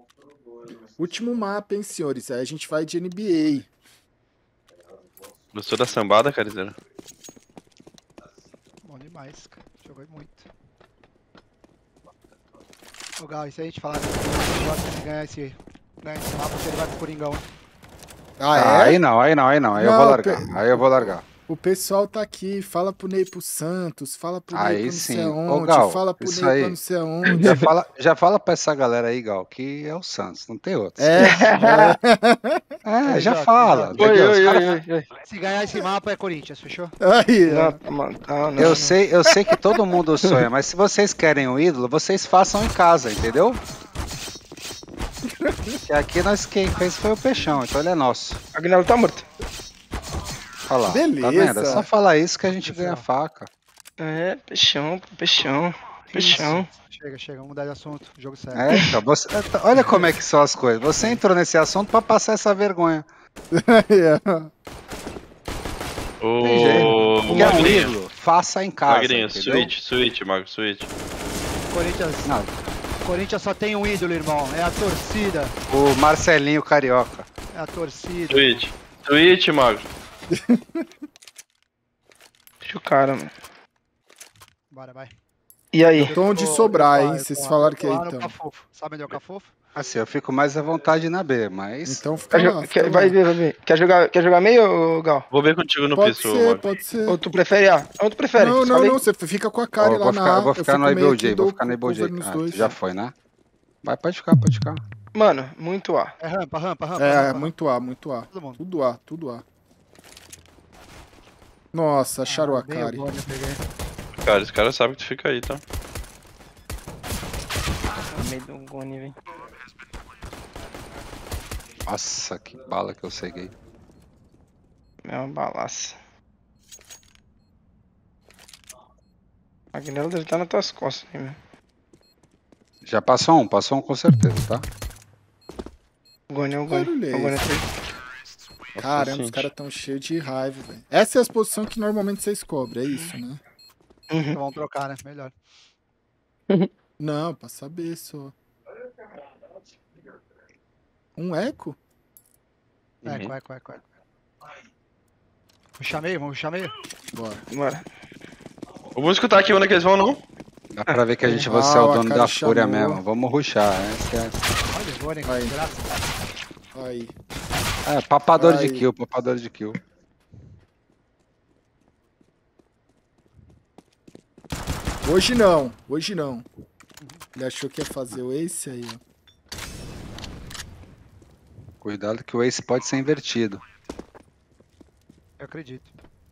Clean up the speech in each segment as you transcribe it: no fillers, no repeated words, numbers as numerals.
Último mapa, hein, senhores? Aí a gente vai de NBA. Gostou da sambada, Carizeiro? Bom demais, cara. Jogou muito. Ô, Gal, e se a gente falar que ganhar esse mapa, ele vai pro Coringão. Ah, é? Aí não. Aí eu vou largar. Aí eu vou largar. O pessoal tá aqui, fala pro Ney pro Santos, fala pro Ney Aí pra não sim. sei Ô, aonde, Gal, fala pro isso Ney aí. pra não sei aonde. Já fala pra essa galera aí, Gal, que é o Santos, não tem outro. É. Já fala. Oi. Se ganhar esse mapa é Corinthians, fechou? Aí, ó. Não. Eu sei que todo mundo sonha, mas se vocês querem um ídolo, vocês façam em casa, entendeu? Que aqui quem fez foi o Peixão, então ele é nosso. Aguinaldo tá morto. Olha lá, Beleza. tá vendo? É só falar isso que a gente ganha faca. É, peixão. Chega, vamos mudar de assunto. Jogo sério. Então, olha como é que são as coisas. Você entrou nesse assunto pra passar essa vergonha. Aí, ó. Tem jeito. Ô, Quer um Magrinho. ídolo? Faça em casa. Magrinho, entendeu? switch, Mago, switch. Corinthians, Não, Corinthians só tem um ídolo, irmão. É a torcida. o Marcelinho Carioca. É a torcida. Switch, Mago. Deixa o cara, mano. Bora, vai. E aí? Tom de sobrar, hein? Vocês falaram que é então. Cafofo. Sabe onde é o Cafofo? Assim, eu fico mais à vontade na B, mas... Então fica lá. fica Vai lá. ver. Quer jogar meio, Gal? Vou ver contigo no Pode piso, ser, Mago. pode ser. Ou tu prefere A? Onde tu prefere? Não, Escolhe aí. você fica com a cara eu lá na A. vou ficar no fico meio IBOJ, que vou dou ficar no IBOJ. cover nos dois. Já foi, né? Vai, pode ficar. Mano, muito A. É rampa. É, rampa. muito A, muito A. Todo mundo. Tudo A. Nossa, acharam a Bem Kari. agora, eu peguei. Cara, esse cara sabe que tu fica aí, tá? No meio do Goni, velho. Nossa, que bala que eu ceguei. É uma balaça. A Aguinaldo deve estar nas tuas costas, hein, meu. Já passou um com certeza, tá? O Goni é o Barulho é Goni. O Goni é esse? três. Caramba, os caras tão cheios de raiva, velho. Essa é a posição que normalmente vocês cobrem, é isso, né? Então vamos trocar, né? Melhor. Não, pra saber só. Um eco? Eco. Vamos ruxar meio? Bora. Bora. Vamos escutar aqui onde é que eles vão, não? Dá pra ver que a gente vai ser o a dono Kari da fúria chamou. mesmo. Vamos rushar, essa é... Olha o Goni, Aí. graça. Aí. papador Aí. de kill. Hoje não. Ele achou que ia fazer o ace aí, ó. Cuidado que o ace pode ser invertido. Eu acredito.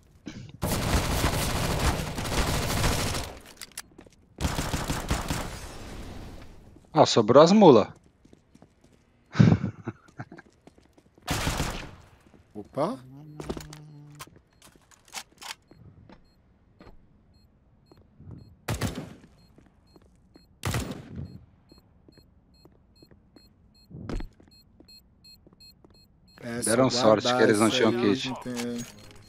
Ah, sobrou as mulas. Opa. É, só Deram sorte guardar que eles não isso tinham aí, kit. entendeu?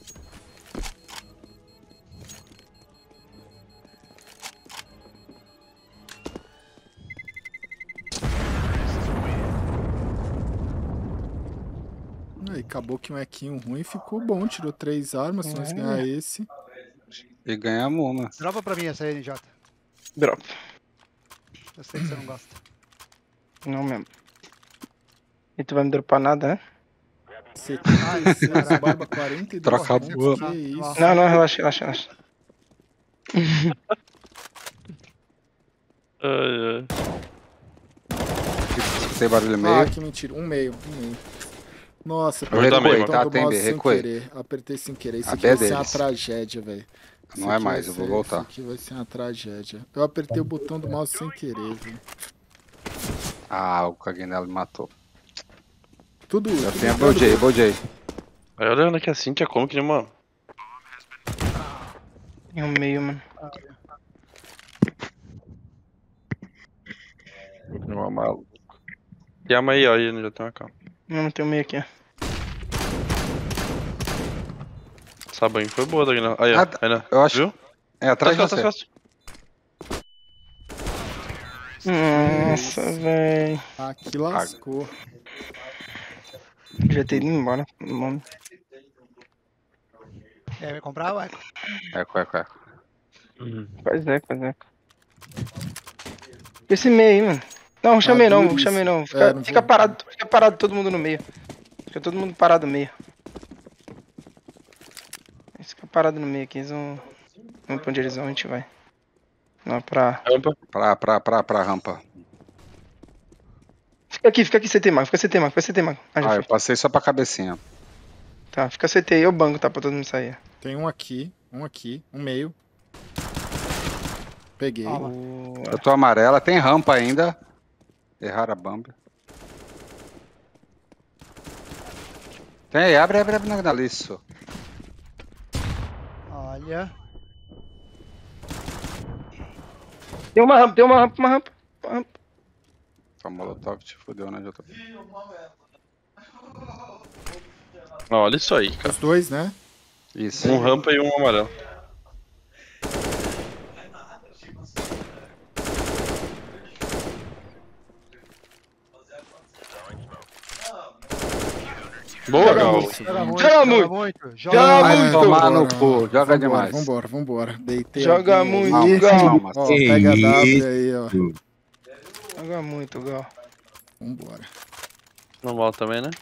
Aí, acabou que um equinho ruim ficou bom, tirou 3 armas, se nós ganhar esse. E ganhamos uma. Dropa pra mim essa aí, NJ. Drop. Eu sei que você não gosta. Não mesmo. E tu vai me dropar nada, né? 76, barba 42. Troca a boa. Que isso? Não, relaxa. Tem barulho meio. Ah, que mentira. Um meio. Nossa, Eu recuei, tá? do Tem mouse B, sem recuei. querer. Apertei sem querer. Isso A aqui B vai ser uma deles. tragédia, velho. Não é mais, eu vou voltar. Isso aqui vai ser uma tragédia. Eu apertei o botão do mouse sem querer, velho. Ah, o Caguinello me matou. Tudo. Já tudo tem a entrando. Bojay. Aí olhando aqui assim, que é como que, mano? Tem um meio, mano. Uma maluco. Yama aí, ó, aí já tem uma calma. Não, tem um meio aqui, ó. Essa banho foi boa, Dagna. Aí, ó. Aí, né? Eu acho. Viu? É, atrás de Tá você. Nossa, velho. Aqui lascou. Já ter ido embora. Mano. Vai comprar, ué? Eco. Pois é. Esse meio aí, mano. Não, chamei não, chamei não. Fica, não fica vou. parado todo mundo no meio. Fica todo mundo parado no meio. Fica parado no meio aqui, eles vão. Vamos pra onde eles vão, a gente vai. Não, pra. Rampa. Pra rampa. Fica aqui, CT, Mago. Fica CT, Mago. Ah, já Ah, foi. eu passei só pra cabecinha. Tá, fica CT aí, eu banco, tá? Pra todo mundo sair. Tem um aqui, um meio. Peguei. Toma. Eu tô amarela, tem rampa ainda. Erraram a bamba. Tem, abre na isso. Olha. Tem uma rampa. Só molotov te fudeu, né, JP? Olha isso aí, cara. Os dois, né? Isso. Um rampa e um amarelo. Boa, Gal. Joga muito. Joga Vai muito. tomar no cu, joga demais. Vambora. Deitei Joga alguém muito, aí. Gal. Ó, pega a W aí, ó. Joga muito, Gal. Vambora. Normal também, né?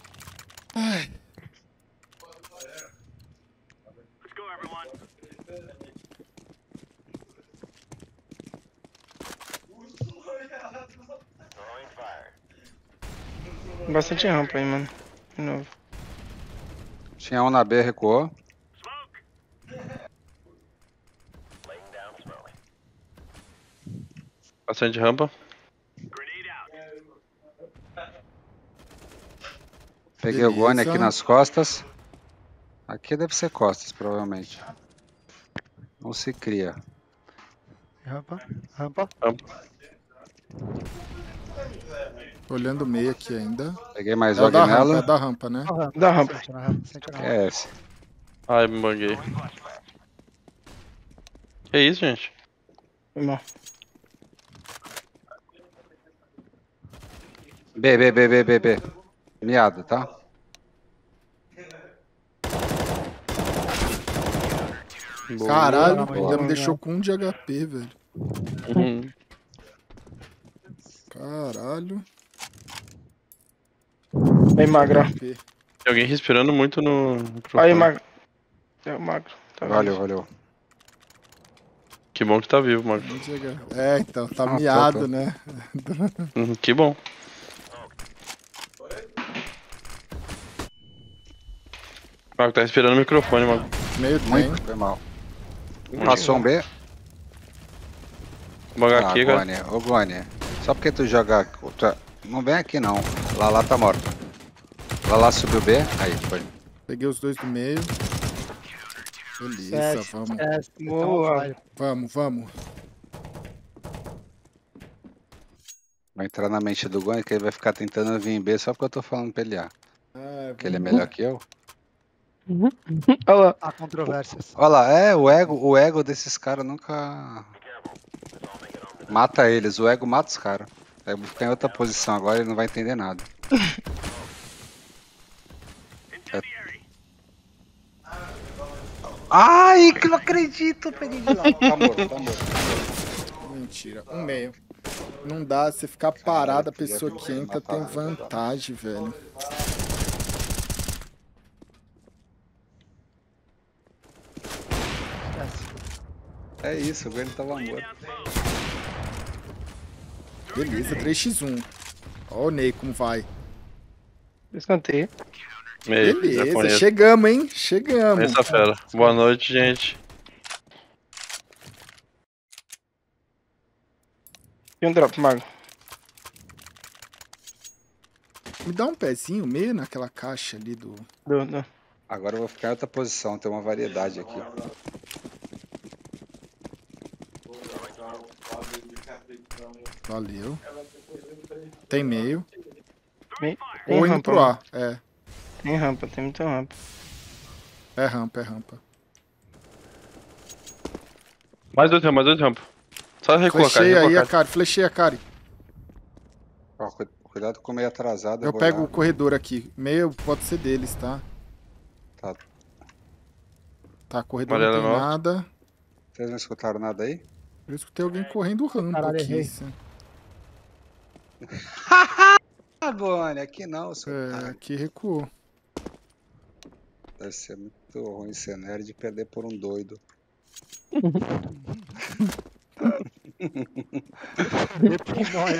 Bastante rampa aí, mano. De novo. Tinha um na B, recuou. Bastante rampa. Peguei o Gone Beleza. aqui nas costas. Aqui deve ser costas, provavelmente. Não se cria. Rampa. Rampa. Olhando o meio aqui ainda. Peguei mais É o og da rampa, nela. é da rampa, né? Da rampa. Sente na rampa. É esse. Ai, me banguei. Que isso, gente? Foi mal. B. Miado, tá? Caralho, Boa. ainda me deixou com 1 de HP, velho. Uhum. Caralho. Aí, magra. HP. Tem alguém respirando muito no microfone. Aí, magro. É o magro. Tá vendo? Valeu. Que bom que tá vivo, Marco. 1 de HP. É, então, tá Ah, miado, tô. né? Que bom. Marco tá respirando no microfone, Marco. Meio tem. Muito, foi mal. Passou um B. Bangar aqui, cara. Gone. Ô, Gone. Só porque tu joga... Não vem aqui, não. Lala tá morto. Lala subiu B. Aí, foi. Peguei os dois do meio. Beleza, vamos. Boa. Vamos. Vai entrar na mente do Gone que ele vai ficar tentando vir em B só porque eu tô falando pra ele A. Ah, Porque ele é melhor que eu. Olha lá. Há controvérsias. Olha lá, o ego desses caras nunca mata eles, o ego mata os caras. Eu vou ficar em outra posição agora e ele não vai entender nada. Ai, que não acredito, peguei de lá. Tá morto. mentira. Um meio. Não dá, você ficar parado, a pessoa que entra tem vantagem, velho. É isso, o Gwen tava morto. Beleza, 3x1. Ó o Ney como vai. Escanteio. Meio, Beleza, japonês. chegamos, hein? Chegamos. Terça-feira. Boa noite, gente. E um drop, mago. Me dá um pezinho meio naquela caixa ali do... Do. Agora eu vou ficar em outra posição, tem uma variedade aqui. Valeu. Tem meio. Tem Ou indo rampa, pro mano. A. É. Tem rampa, tem muita rampa. É rampa, é rampa. Mais dois rampas. Só recua, cara. Flechei aí Recua, a cara. Kari, flechei a Kari. Ó, cuidado com o meio atrasado. Eu vou pego olhar. o corredor aqui. Meio pode ser deles, tá? Tá. Tá, corredor Amarelo não tem no alto. nada. Vocês não escutaram nada aí? Eu escutei alguém correndo rampa Caralho, aqui. errei. Assim. Ah, Bonnie, aqui não, seu É, otário. aqui recuou. Deve ser muito ruim ser nerd de perder por um doido. Pinóia.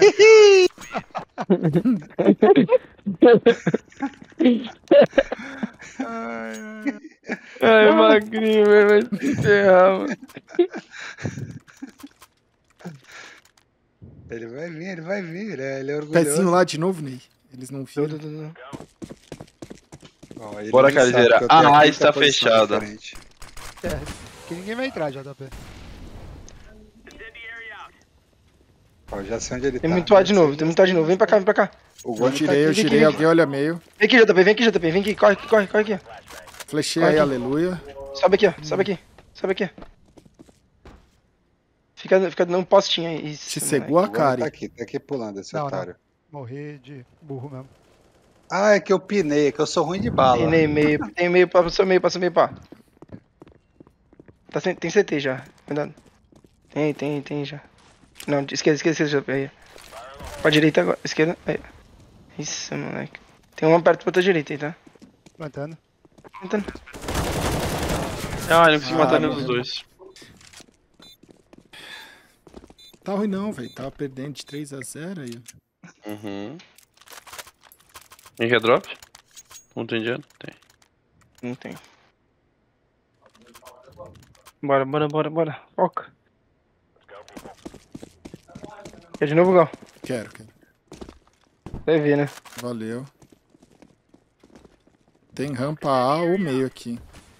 Ai, magrinho, velho, vai se ferrar, mano. Ele vai vir, ele é orgulhoso. Pezinho lá de novo, Ney. Eles não viram. Tudo. Ó, ele Bora, nem sabe Calizeira. que eu tenho a Ah, quinta está posição fechada. diferente. Que ninguém vai entrar, JP. Ó, já sei onde ele Tem tá. muito A de novo, tem muito A de novo. Vem pra cá, vem pra cá. O Eu Goni tá girei, eu aqui. girei. Alguém olha meio. Vem aqui, JP, vem aqui, corre aqui. Flechei Corre aí, aqui. aleluia. Sobe aqui. Fica num postinho aí. Isso, Te moleque. cegou a O Goni cara. tá aqui pulando esse Não, otário. Morri de burro mesmo. Ah, é que eu pinei, é que eu sou ruim de bala. Tem meio, passa meio, pá. Tem CT já, cuidado. Tem já. Não, esquerda, já. Aí. Pra direita agora, esquerda, aí. Isso, moleque. Tem um perto pra tua direita aí, tá? Plantando. Tentando. Ah, não consegui matar nenhum morreu. dos dois. Tá ruim não, velho. Tava perdendo de 3-0 aí. Uhum. Quem quer drop? Não tem dinheiro? Tem. Não tem. Bora. Foca. Quer de novo, Gal? Quero. Vai ver, né? Valeu. Tem rampa A ou meio aqui.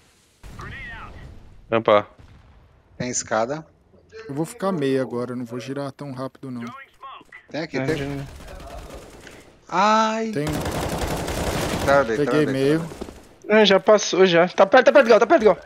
Rampa. Tem escada. Eu vou ficar meio agora, eu não vou girar tão rápido não. Tem aqui, É, tem. já- Ai, Tem, travei. peguei meio. Já passou, já. Tá perto, Gal.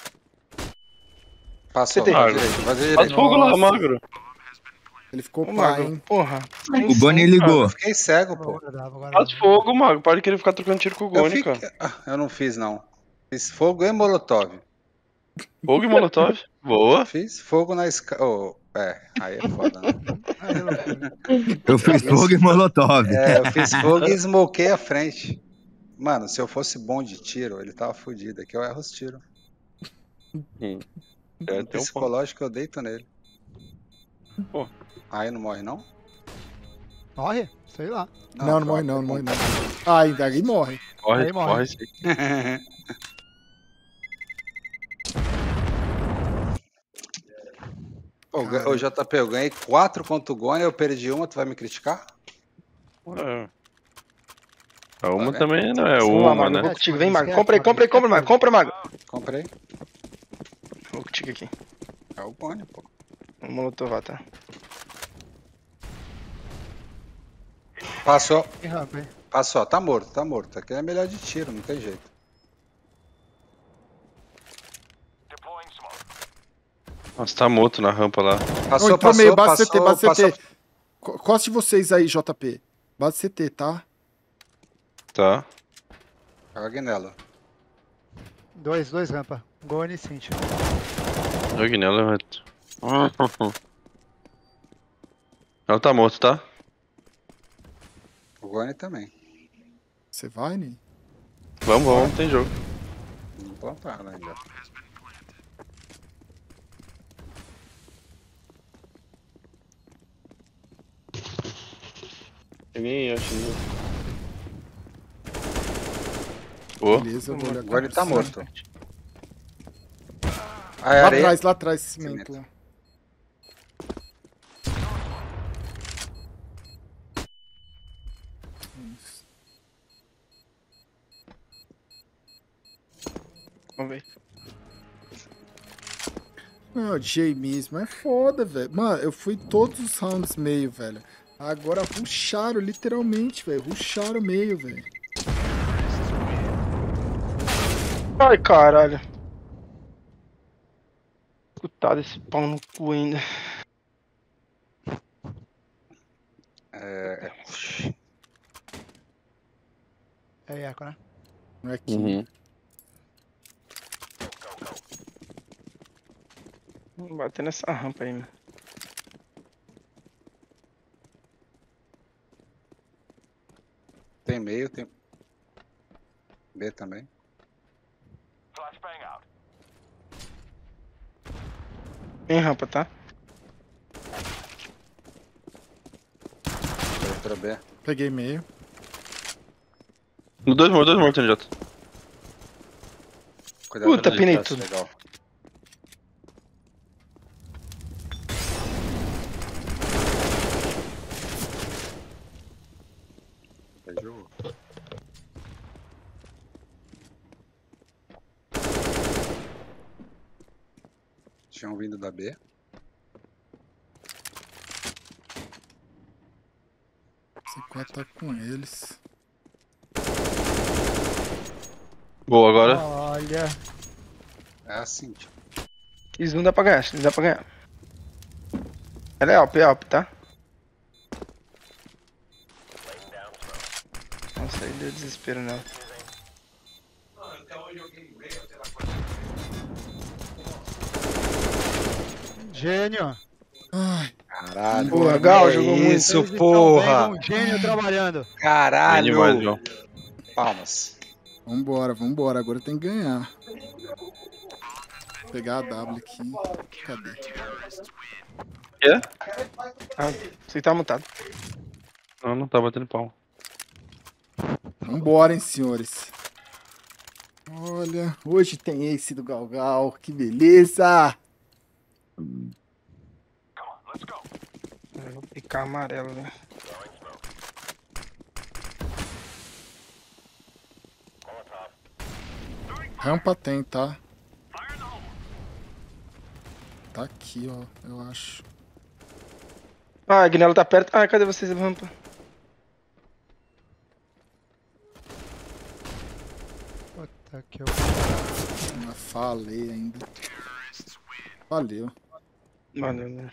Passou, CT. vai direito, vai Faz direito. fogo lá, Nossa. magro. Ele ficou Ô, pá, Mago, hein? porra. O Bonnie ligou. Eu fiquei cego, pô. Agora Faz fogo, mago. Para de querer ficar trocando tiro com o Eu, Goni, cara. eu não fiz, não. Fiz fogo e molotov. Fogo e molotov. Boa. Fiz fogo na escada. Aí é foda, né? Aí, loucura. Eu fiz fogo e molotov. É, eu fiz fogo e smokei a frente. Mano, se eu fosse bom de tiro, ele tava fudido. Aqui eu erro os tiros. É, No tem um ponto. psicológico eu deito nele. Pô. Aí não morre, não? Morre? Sei lá. Não morre não. Ah, ainda aí morre. Morre, Aí morre. morre sim. Ô, JP, eu ganhei 4 contra o Goni, eu perdi uma, tu vai me criticar? É. A uma Tá também não é Vamos lá, uma, Mago. né? Vou contigo, vem, Mago. Esquece, Compra, Mago. Compra, Mago. Comprei. Vou contigo aqui. É o Goni, pô. Vamos molotovar, tá? Passou, Tem rampa, hein? tá morto. Aqui é melhor de tiro, não tem jeito. Nossa, tá morto na rampa lá. Passou, Entrou meio, base passou. CT. Coste vocês aí, JP. Base CT, tá? Tá. Joga nela. Dois rampa. Goni e Cintia. Jogue nela, Reto. Ela tá morto, tá? O Goni também. Você vai, Ney? Vamos, tem jogo. Não plantaram ainda. Ninguém acha, né? Ô, Beleza, eu vou olhar O Goni aqui tá por cima. morto. Aí, areia. Lá atrás, cimento. Cimento. Vamos ver. Não, James, mas é foda, velho. Mano, eu fui todos os rounds meio, velho. Agora rusharam, literalmente, velho. Rusharam meio, velho. Ai, caralho. Escutado esse pau no cu ainda. É É eco, né? Não é aqui. Uhum. Vou bater nessa rampa aí, mano. Tem meio, tem. B também. Tem rampa, tá? Outra B. Peguei meio. Dois mortos, NJ. Cuidado Puta, com o pinei flash, tudo. legal. Jogo. Tinham vindo da B. C4 tá com eles. Boa, agora. Olha. É assim, tipo. Isso não dá pra ganhar, isso não dá pra ganhar. Ela é Alp, tá? Nossa, aí deu desespero nela. Gênio. Ai, Caralho. Boa, Gal, é jogou muito. isso, Vocês estão porra. vendo um gênio trabalhando. Bem Caralho. demais, João. Palmas. vambora. Agora tem que ganhar. Vou pegar a W aqui. Cadê? Quê? Ah, você tá mutado. Não tá batendo pau. Vambora, hein, senhores. Olha, hoje tem Ace do Galgal. Que beleza! Eu vou picar amarelo, né? Rampa tem, tá? Tá aqui, ó, eu acho. Ah, a Guinela tá perto. Ah, cadê vocês, rampa? Puta que eu... Mas falei ainda. Valeu. Valeu, né?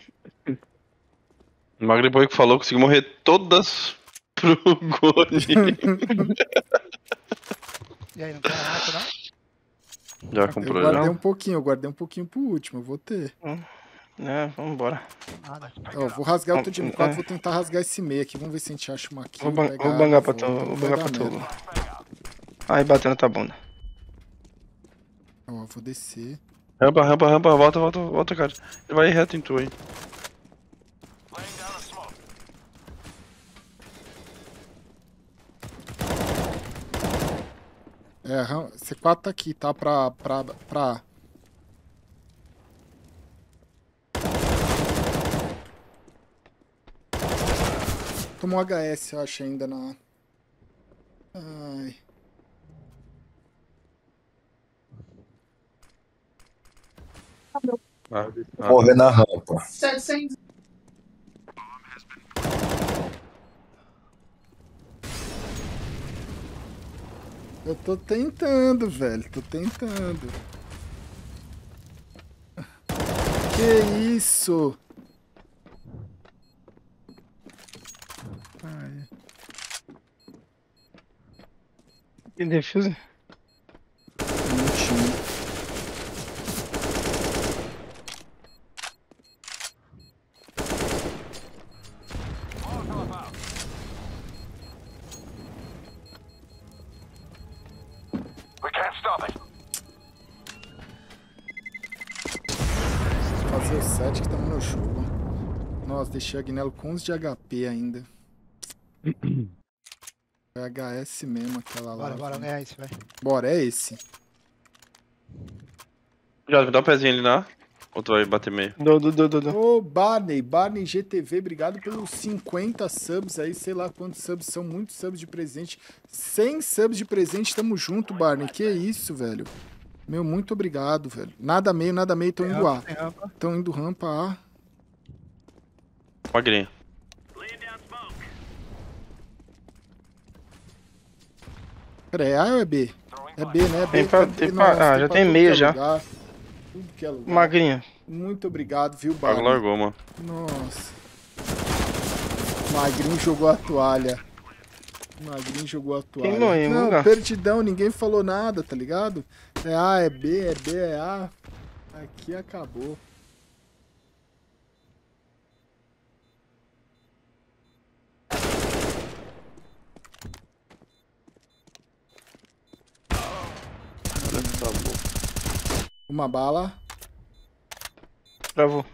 O Magri Boy que falou, conseguiu morrer todas pro Goni. E aí, não tem rato, não? Já Eu comprou, guardei já. eu guardei um pouquinho pro último, eu vou ter. É, vambora. Nada. Ó, vou rasgar o teu de 4, vou tentar rasgar esse meio aqui, vamos ver se a gente acha uma aqui. Vou pegar, bangar pra volta, tu. não Vou vai bangar dar pra tu. merda. Aí, bateu na tua bunda. Ó, vou descer. Rampa, volta, cara. Ele vai ir reto em tu aí. É, C4 tá aqui, tá? Pra... Tomou HS, eu acho, ainda na... Ai... Corre na rampa. Eu tô tentando, velho. Tô tentando. Que isso? Ai. E defuse? Não tinha. Fazer o 7 que estamos no jogo. Nossa, deixei a Guinelo com 11 de HP ainda. É HS mesmo aquela lá. Bora, ganhar isso, velho. Bora, é esse. Já, dá um pezinho ali na. Ou tu vai bater meio? Ô, Barney GTV, obrigado pelos 50 subs aí, sei lá quantos subs são, muitos subs de presente. 100 subs de presente, tamo junto, Barney. Que isso, velho. Meu, muito obrigado, velho. Nada meio, tô indo A. Tão indo rampa A. Magrinho. Pera aí, é A ou é B? É B, né? Tem B, pra- tá- tem pra- nossa, já pra tem tudo meio que é já. lugar. Tudo que é lugar. Magrinho. Muito obrigado, viu, Pago Barney? largou, mano. Nossa. Magrinho jogou a toalha. Magrinho jogou a toalha. Quem morreu, Não, Guga? perdidão, ninguém falou nada, tá ligado? É A, é B, é B, é A. Aqui acabou. Uma bala, Travou.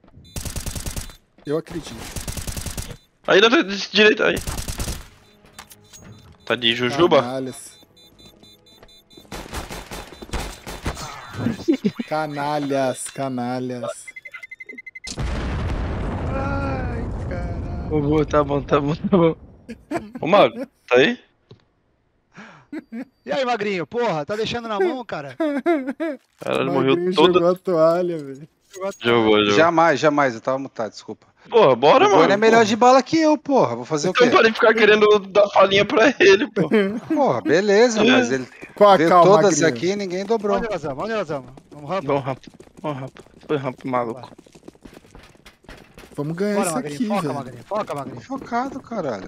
eu acredito. Aí na direita, aí. Tá de Jujuba? Canalhas. Canalhas, canalhas. Ai, caralho. Boa, tá bom, tá bom, tá bom. Ô, Mago, tá aí? E aí, Magrinho? Porra, tá deixando na mão, cara? Caralho, Magrinho morreu todo. jogou a toalha, velho. Jogou. Jamais, eu tava mutado, desculpa. Porra, bora, O mano. Goni é melhor de bala que eu, porra. Vou fazer o Então quê? parei de ficar querendo dar falinha pra ele, pô. Porra, beleza, mas ele Qual a veio calma, todas Magrinho? aqui e ninguém dobrou. Onde elas vamos? Onde elas vamos? Vamos rampa? Bom rampa. Bom rampa. Foi rampa, maluco. Vamos ganhar Bora, isso Magrinho. aqui, Foca, velho. Magrinho. Foca, Magrinho. Focado, caralho.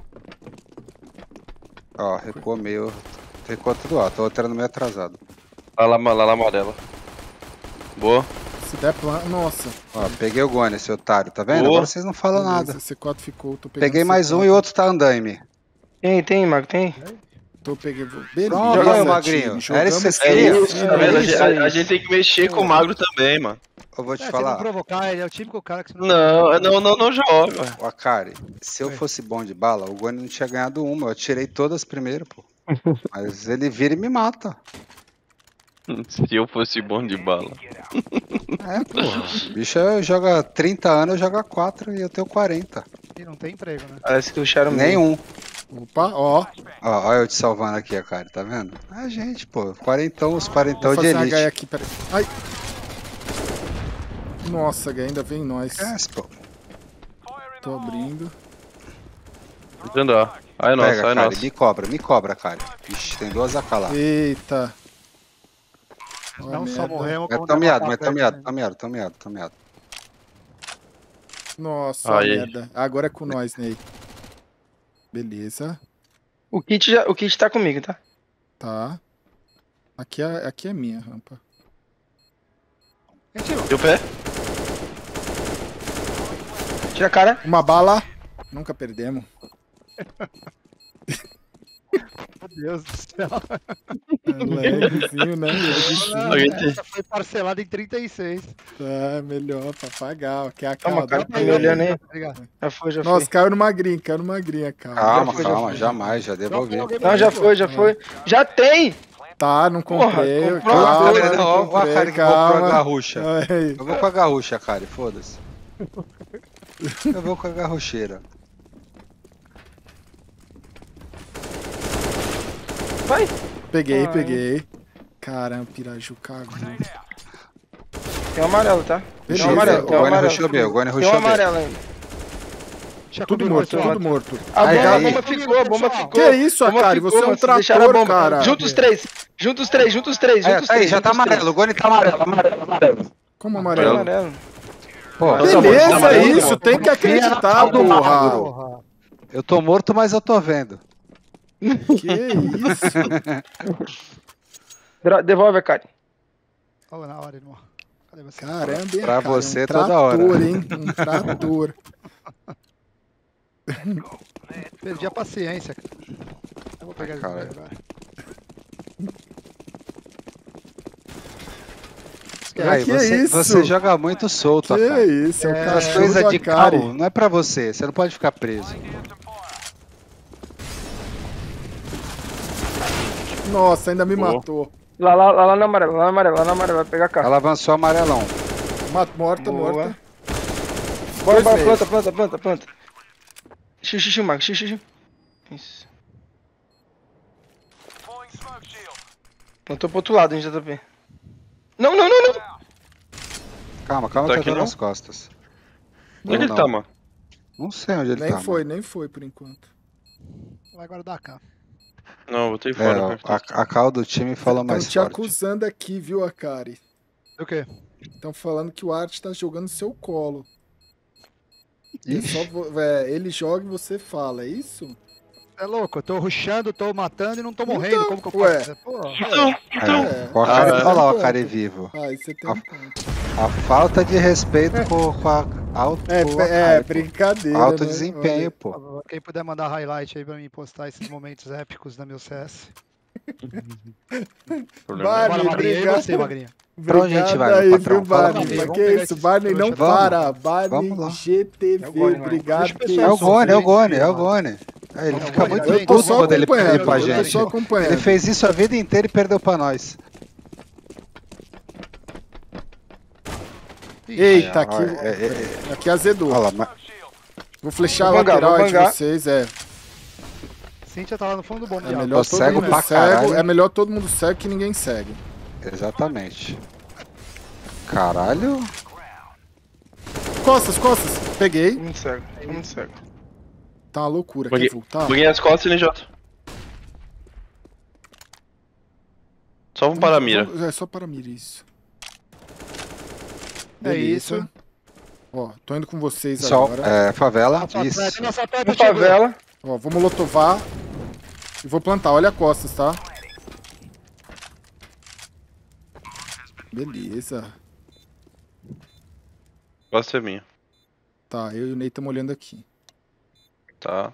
Ó, recuou meio. Recuou tudo alto. A outra era no meio atrasado. Lá amarela. Boa. Se der plano... Nossa. Ó, peguei o Goni, esse otário, tá vendo? Boa. Agora vocês não falam nada. Beleza, C4 ficou, tô pegando Peguei mais um C4. e o outro tá andaime. Tem, Mago, tem. Beleza, Pronto, Joga aí, Magrinho. time, Era isso que jogamos vocês É queriam? isso, tá vendo? A gente tem que mexer com o Magro também, mano. Eu vou te Se não falar. provocar, ele é o típico cara que... Não joga. Ó, Akari, se eu fosse bom de bala, o Goni não tinha ganhado uma. Eu tirei todas primeiro, pô. Mas ele vira e me mata. Se eu fosse bom de bala. É, porra. O bicho joga 30 anos, eu jogo 4 e eu tenho 40. E não tem emprego, né? Parece que o meio. Nenhum. Opa, ó. Ó, eu te salvando aqui, Akari, tá vendo? A gente, pô. Os Vou quarentão de fazer uma elite. HE aqui, peraí. Ai. Nossa, H, ainda vem nós. Esquece, pô. Tô abrindo. Entendeu? Aí é nossa, Pega, aí é Akari. nossa. Me cobra, Akari. Ixi, tem duas AK lá. Eita. Ó, Não só merda. morremos, Mas como... tá miado, derrotar perto, né? tá miado. Nossa, ó, Aí. merda. Agora é com nós, Ney. Beleza. O kit tá comigo, tá? Tá. Aqui é minha rampa. Deu pé? Tira a cara. Uma bala. Nunca perdemos. Meu Deus do céu. Levezinho, né? Levezinho. Essa foi parcelada em 36. Tá, melhor pra pagar. ó, Que é a Calma, calda. cara, tá me olhando aí. Obrigado. Já foi. Nossa, caiu no magrinho, cara. Calma, foi, jamais, já devolvi. Não, já foi. Já tem! Tá, não comprei. Porra, comprou, calma, cara, não Ó, a comprei, Akari que comprou a calma. garrucha. Ai, Eu vou com a garrucha, Akari, foda-se. Eu vou com a garrucheira. Vai! Peguei, Ai. peguei. Caramba, Piraju cagou. Tem um amarelo, tá? Beleza, Tem um amarelo, O tem um Goni amarelo. rushou B, o Goni Tem um rushou B. amarelo ainda. Tudo morto, tudo morto. A Aí. bomba ficou, a bomba ficou. Que isso, A bomba Akari? ficou, Você é um mano, vocês deixaram a trator, bomba. cara. Junta os três. Aí, já tá amarelo, o Goni tá amarelo. Como Amarelo. amarelo? Pô, Beleza, Beleza, amarelo, é isso. mano. Tem que acreditar, do porra. magro. Porra. eu tô morto, mas eu tô vendo. Que isso? Devolve a cara. Olha na hora, irmão. Cadê você? Caramba, hein, Pra cara, você um toda trator, hora. hein? Um trator. Perdi a paciência, cara. Eu vou pegar esse Cara. agora. Aí, que você, isso? você joga muito solto, Que cara. isso? É o É, Essas cachorro coisas do de Akari. carro não é pra você, você não pode ficar preso. Nossa, ainda me Boa. matou. Lá no amarelo, vai pegar a cara. Ela avançou amarelão. Morta, Boa. morta. Bora, Dois planta. Xixi, Mago, xixi. Isso. Plantou pro outro lado, hein, JP. Não. Calma, Tá tá aqui, dando não? as costas. Onde é que ele Não. tá, mano? Não sei onde ele Nem tá. foi por enquanto. Vai guardar cá. Não, botei Mano. fora. É, a cal do time falou Estão mais te forte. acusando aqui, viu, Akari? Do quê? Estão falando que o Art tá jogando seu colo. Ele joga e você fala, é isso? É louco, eu tô rushando, tô matando e não tô morrendo. Como que eu ué. faço? Pô, Com a cara, olha lá o cara vivo. Aí você tem um ponto. A falta de respeito com a alto. Brincadeira. Alto né? desempenho, pô. quem puder mandar highlight aí pra mim postar esses momentos épicos da meu CS. Bora, Barney, Magrinha, e obrigado. você, Magrinha? Pra onde a gente vai, aí, meu patrão? viu, Fala Barney? comigo. Mas Vamos que pegar isso, esses Barney não trouxas. para. Barney Vamos lá. GTV, É o Gone, mano. obrigado. Deixa o que pessoal É o isso. Gone, é o Sim, Gone, é o sim, Gone. Ele Não, fica Gone, muito eu Eu tô puto só quando ele acompanhando, perde pra eu tô gente. só acompanhando. Ele fez isso a vida inteira e perdeu pra nós. Eita, aqui, É, aqui azedou. Olha lá, mas Vou flechar a Vou bangar, lateral vou de bangar. vocês, Cíntia tá lá no fundo do bombe. É de melhor Tô todo cego mundo pra cego. caralho. É melhor todo mundo cego que ninguém segue. exatamente. Caralho. Costas. Peguei. Muito cego, muito cego. Tá uma loucura. Buguei, Quer voltar? buguei as costas e NJ. Só um para a mira. É só para a mira, isso. É Beleza. isso. Ó, tô indo com vocês Só, agora. favela. Isso. Nossa Na favela. Ó, vou molotovar e vou plantar. Olha costas, tá? Beleza. Costa é minha. Tá, eu e o Ney estamos olhando aqui. Tá.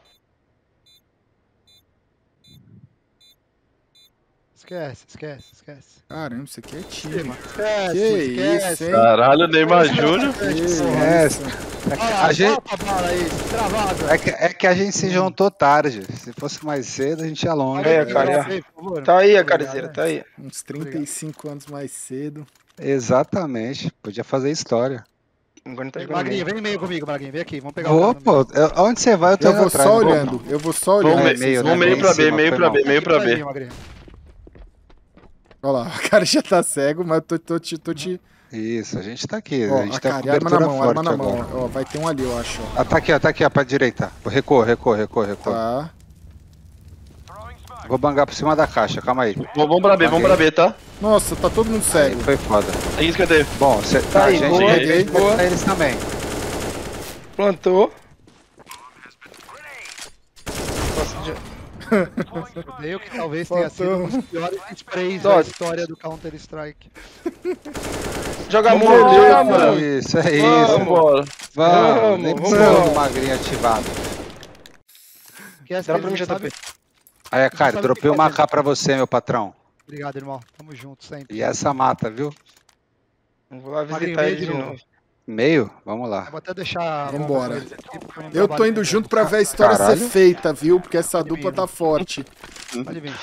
Esquece. Caramba, isso aqui é time. Esquece, Que esquece. isso, hein? Caralho, Neymar Júnior. Que Esquece. isso. A gente, Solta a bala aí, travado. é que a gente se juntou tarde. Se fosse mais cedo, a gente ia longe. É, cara. Tá aí a carizeira, tá aí. Uns 35 anos mais cedo. Exatamente. Podia fazer história. Agora não tá jogando Magrinha, bem. vem no meio comigo, Magrinha. Vem aqui, vamos pegar Vou, o cara pô. Onde você vai, eu tô Eu indo vou atrás. só não vou, olhando. não. Eu vou só Vamos olhando. É, meio, Vamos né? meio Em pra B, cima, meio foi pra mal. B, meio pra B. Magrinha. Olha lá, o cara já tá cego, mas eu tô te... Isso, a gente tá aqui. Ó, a gente a tem a cara, arma cobertura na mão, forte arma na mão. agora. Ó, vai ter um ali, eu acho. Ó. Ah, tá aqui, ó, pra direita. Recua. Tá. Vou bangar por cima da caixa, calma aí. Vamos pra B, tá? Nossa, tá todo mundo Aí, cego. foi foda. Tem que esconder. Bom, Tá a aí, gente boa, vai boa. pegar eles também. Plantou. Nossa, já... Odeio que talvez tenha sido um dos piores sprays da Dodge. história do Counter-Strike. Joga Vamos muito, ali, joga mano. muito. Isso, é isso. Vambora. Vamos, nem Vamos, precisamos vamos. do magrinho ativado. Esquece Dá que pra a mim, gente JP. sabe- Aí, cara, sabe dropei o que uma é, AK pra você, meu patrão. Obrigado, irmão. Tamo junto sempre. E essa mata, viu? Vou lá Magrinho, visitar meio ele de novo. Meio? Vamos lá. Vou até deixar. a bomba Vambora. com eles aqui, porque não Eu tô trabalho indo com junto eles. pra ver a história Caralho. ser feita, viu? Porque essa Pode dupla vir. tá forte. Pode vir.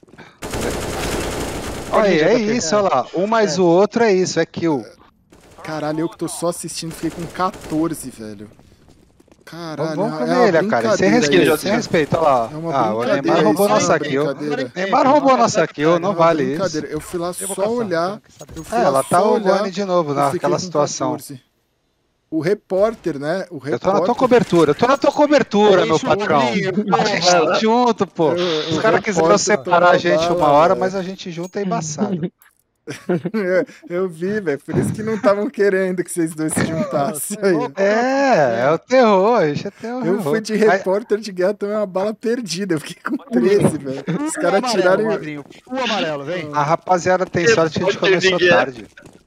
Aí, é JP. isso, olha lá. Um mais o outro é isso, é kill. Caralho, eu que tô só assistindo, fiquei com 14, velho. Caralho, Vamos é com uma ele, cara. Sem brincadeira respeito, isso. sem respeito, olha lá. É uma Ah, o brincadeira Neymar roubou isso, é nossa uma kill. brincadeira. Neymar roubou nossa kill, não É uma vale isso. brincadeira. Eu fui lá Eu vou só caçar, olhar. quer saber? Eu fui É, lá ela tá só o olhar. Gone de novo eu fiquei naquela com situação. 14. O repórter, né? O Eu tô na repórter. tua cobertura, É meu isso, patrão. Rodrigo, A gente tá junto, pô. Os caras quiseram separar a gente uma hora, mas a gente junto é embaçado. Eu vi, velho. Por isso que não estavam querendo que vocês dois se juntassem. Aí. É o terror, a gente é terror. Eu fui de repórter de guerra, tomei uma bala perdida. Eu fiquei com 13, velho. Os caras tiraram. O amarelo, vem. A rapaziada tem sorte que a gente começou tarde.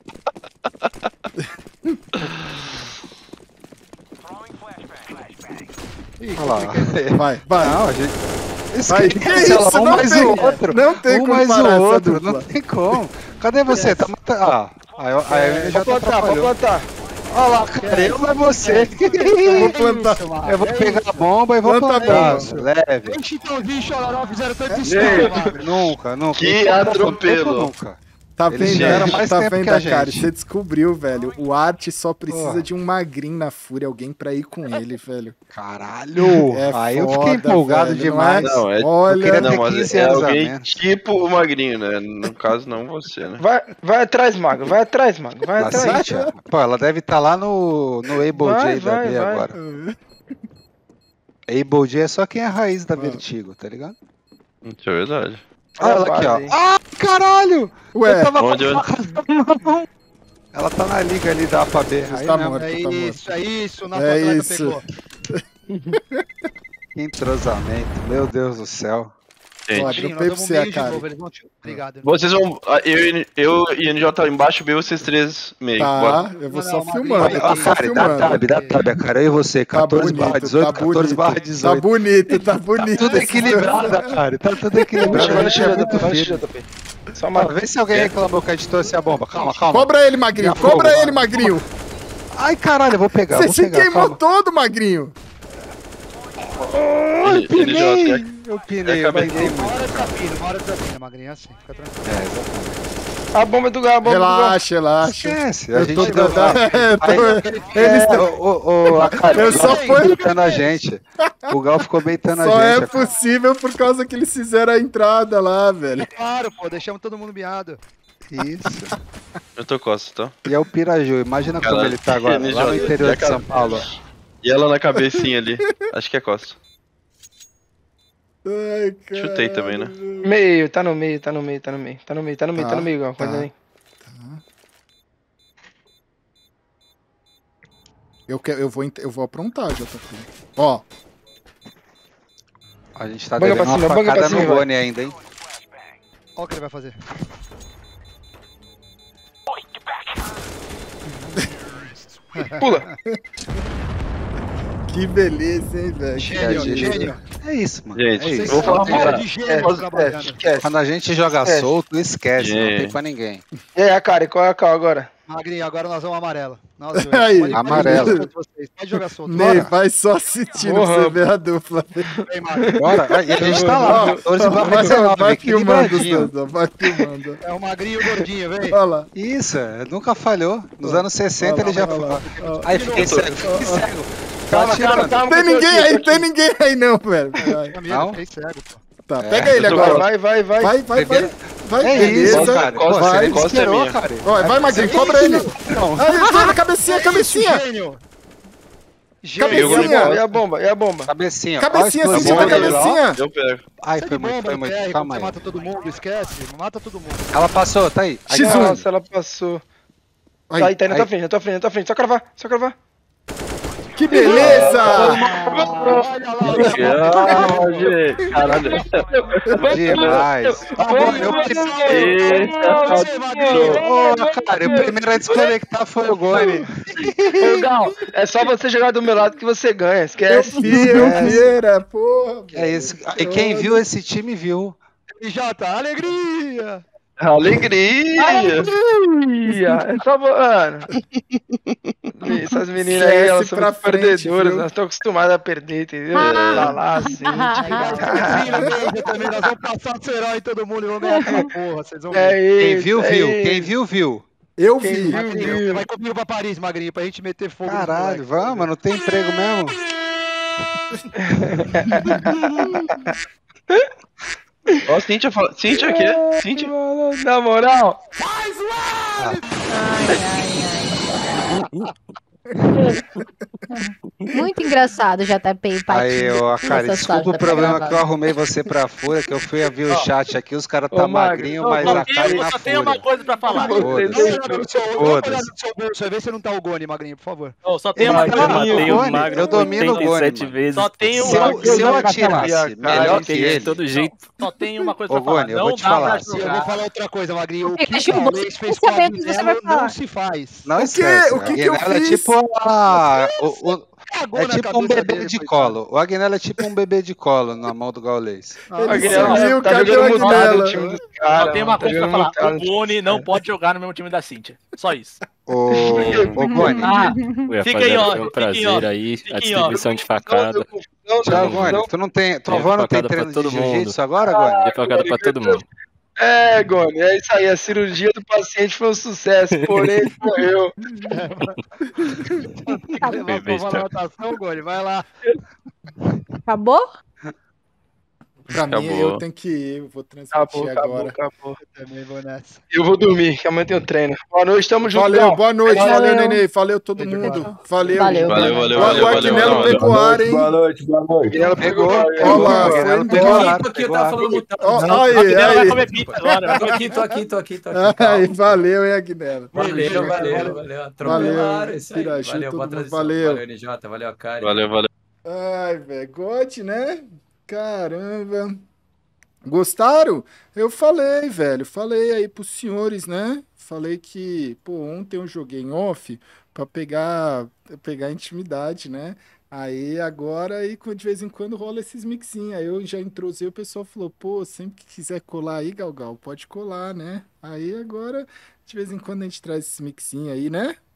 Ih, Olha lá. Vai, vai. Não, a gente. Vai. Esquece, Que isso? olha lá, um Não mais tem- o outro. não tem um como mais parar o essa outro. dupla. Não tem como. Cadê você? Tá matando. Ah, aí ele já Vou tá plantar, vou atrapalhando. plantar. Olha lá, cara, eu não é você. Vou plantar. Eu vou pegar a bomba e vou Planta a plantar. bomba. Leve. Enche Chitãozinho, Chororó, fizeram tanto Ei. escuro, Nunca, nunca. Que Nunca, atropelo. Nunca. Tá Eles vendo? tiveram mais Tá tempo vendo, que a cara? gente. Você descobriu, velho. O Art só precisa Porra. de um magrinho na fúria, alguém pra ir com ele, velho. Caralho! É Aí eu foda, fiquei empolgado velho, não é? demais. Não, é. Olha, queria ter Não, mas 15 é anos a alguém menos. tipo o Magrinho, né? No caso, não você, né? Vai atrás, Mago. Vai atrás, Mago. Vai Da atrás. Cíntia? Pô, ela deve estar lá no Able Vai, J da vai, B vai. agora. Able J é só quem é a raiz da Vertigo, tá ligado? Isso é verdade. Olha ela aqui, ó. Ah, caralho! Ué, Eu tava onde com eu- a faca na mão. Ela tá na liga ali da APA B. Aí Tá mesmo. morto. É isso, na É quadrada isso. pegou. Que entrosamento, meu Deus do céu. Gente, Ó, Magrinho, dropei nós pra vamos você, meio de cara. novo, eles vão te... Obrigado. vocês vão. Eu e NJ embaixo, B, vocês três meio. Bora. Tá, eu vou Não, só não, filmando, Magrinho, eu tô vai, só cara, filmando. dá tab, cara. Eu e você, Tá 14/18, bonito, tá bonito. 14/18. Tá bonito, tá bonito. Tudo esse equilibrado, cara. Tá tudo equilibrado. Vai no A gente é XJP, muito vai no firme. XJP. Só Ó, uma. vê se alguém reclamou que a gente trouxe a bomba. Calma, calma. Cobra ele, Magrinho, Fogo. cobra ele, Magrinho. Ai, caralho, eu vou pegar, Você vou se pegar. queimou Calma. todo, Magrinho. NJ, Eu pinei, Eu acabei eu pinei. Uma hora de trapinha, Magrinho, assim, fica tranquilo. É, exatamente. A bomba do Gal, a bomba do Gal. Relaxa, relaxa. Esquece, a Eu gente tô deu... Eles Eu só foi beitando a gente. O Gal ficou beitando Só a é gente. possível por causa que eles fizeram a entrada lá, velho. Claro, pô, deixamos todo mundo miado. Isso. eu tô costa, tá? E é o Piraju, imagina como Caralho. ele tá agora, lá no interior de São Paulo. E ela na cabecinha ali. Acho que é costa. Ai, cara. Chutei também, né? Meio, tá no meio, tá no meio, tá no meio. Tá no meio, tá no meio, Tá, tá no meio, Gal. tá. Cuida aí. Eu vou aprontar, JP. Ó, A gente tá Banca devendo pra cima, uma banca pra facada cima, no vai. Boni ainda, hein? Olha o que ele vai fazer. Pula. que beleza, hein, velho. Gênio, gente- gênio. É isso, mano. Gente, é Vocês isso. vou falar são uma cara parada. de gênio trabalhando. Esquece. Quando a gente joga É. solto, esquece, não tem Gente. pra ninguém. E aí, a cara, qual é a cal agora? Magrinho, agora nós vamos amarelo. Nós dois. Aí, Pode amarelo. jogar solto vocês, pode jogar solto. Ney, Bora. vai só assistindo Porra. pra você ver a dupla. Vem, Magrinho. Bora, e a gente tá lá, 14/19, Vai filmando, equilibradinho. César, vai filmando. É o Magrinho e o Gordinho, vem. Olha lá. Isso, nunca falhou. Nos anos 60 ele já Olha lá, foi. olha lá. Aí fiquei cego, fiquei cego. Tá Calma, atirando. calma. Tem ninguém aí, tem ninguém aí não, velho. Vai. Amigo, Não? fiquei cego, pô. Tá, É, pega ele eu tô agora. Vai, vai, vai. Vai. Vai, É isso, beleza. cara. Pô, Costa, você vai, nem costa é esperou, minha. cara. Vai, Magrinho, cobra ele. Aí, vai na cabecinha, cabecinha. Gênio. Cabecinha. E a bomba, e a bomba. Cabecinha. Cabecinha, ó, a se explosão. tiver cabecinha. Eu pego. Ai, Sai foi de muito, bomba foi no muito. PR, Calma você aí. mata todo mundo, esquece. Mata todo mundo. Ela passou, tá aí. Aí, X1. Nossa, ela passou. Tá aí, tá aí na tua frente, na tua frente, na tua frente. Só cravar, só cravar. Que beleza. Olha lá, Caralho. Demais. Tá bom, eu cara, o primeiro a desconectar foi o Goni. Ô, Gal, é só você jogar do meu lado que você ganha, Eu esquece. vi, era, porra. É isso. E quem viu esse time viu. Jota, alegria! Alegria. É só, mano. Essas meninas aí, elas são pra muito frente, perdedoras, viu? nós estamos acostumados a perder, entendeu? Tá lá, assim. Também, nós vamos passar do herói todo mundo e vamos ganhar aquela porra. Vocês vão ver. É isso. Quem viu, é viu. isso. Quem viu, viu. Eu Quem vi. viu? Magrinho, você vai comigo pra Paris, Magrinho, pra gente meter fogo nos Caralho, moleques. vamos, não tem emprego mesmo. Ó, Cintia fala. Cintia o quê? Cintia? Na moral, Muito engraçado, JP e Aí, Patinho. ó, cara, nessa desculpa o sala, tá problema que eu gravado. arrumei você pra fúria, que eu fui a ver o chat aqui, os caras tá Ô, Magro, magrinho, mas a cara Eu na só tenho uma fúria. coisa pra falar. Dá uma Foda-se. olhada no seu- dá uma Foda-se. olhada no seu bolso, vai ver se não tá o Goni, Magrinho, por favor. Eu só tenho uma Magro, coisa pra Magro, falar. Goni, Matei o Magro eu domino o Goni, 87 mano. vezes. Só tenho Se uma eu, se eu atirasse cara, melhor que de ele, todo jeito. Só tenho uma coisa Ô, pra falar. Goni, eu Não vou te dá falar. pra Se eu vou jogar. falar outra coisa, Magrinho, o que Deixa o eu Gaules fez com a saber o que você vai Aguinaldo falar. não se faz. não O quê? esquece. O que que eu Aguinaldo é fiz? tipo Cagou é na tipo um cabeça bebê dele, de coitado. colo. O Aguinaldo é tipo um bebê de colo na mão do gaulês. Ele Aguinaldo sumiu, tá cadê o jogando mutado Aguinaldo? o time dos caras. Só tenho uma mano, tá coisa pra jogando falar. mutado. O Boni não pode jogar no mesmo time da Cintia. Só isso. Ô, Goni, Ah, Ui, Fica em rapaziada, off, foi um fica em prazer off, aí. fica A em distribuição de facada. tchau, Goni. Tu não tem. Tua avó não tem facada pra treino de todo mundo. jiu-jitsu agora, Goni? Dei facada pra todo mundo. É, Goni, é isso aí. A cirurgia do paciente foi um sucesso, porém ele morreu. Quer levar Beijo, sua tchau. anotação, Goni? Vai lá. Acabou? Pra mim, Acabou. eu tenho que ir. Eu vou transmitir agora. Acabou. Eu também vou nessa. Eu vou dormir, que amanhã tem um treino. Boa noite, tamo junto. Valeu, Gal. boa noite. Valeu. Valeu, Nenê. Valeu todo mundo. Valeu. Valeu. O Aguinelo pegou ar, hein? Boa noite, boa noite. Ela Pegou. Ó lá, foi Ela embora. pegou ar, Tô aqui, eu pegou tava ar. falando mutado. Ó, A aí, Guinela vai aí. comer pizza agora. Tô aqui. Aí, calma. valeu, hein, Aguinelo. Valeu. Atropelaram isso aí. Piraju, Valeu, todo boa mundo, transição. valeu. Valeu, NJ, valeu, Akari. Valeu. Ai, velho. God, né? Caramba. Gostaram? Eu falei, velho. Falei aí pros senhores, né? Falei que, pô, ontem eu joguei em off pra pegar intimidade, né? Aí agora, aí, de vez em quando rola esses mixinhos. Aí eu já introsei, o pessoal falou, pô, sempre que quiser colar aí, Galgal, pode colar, né? Aí agora, de vez em quando a gente traz esse mixinho aí, né?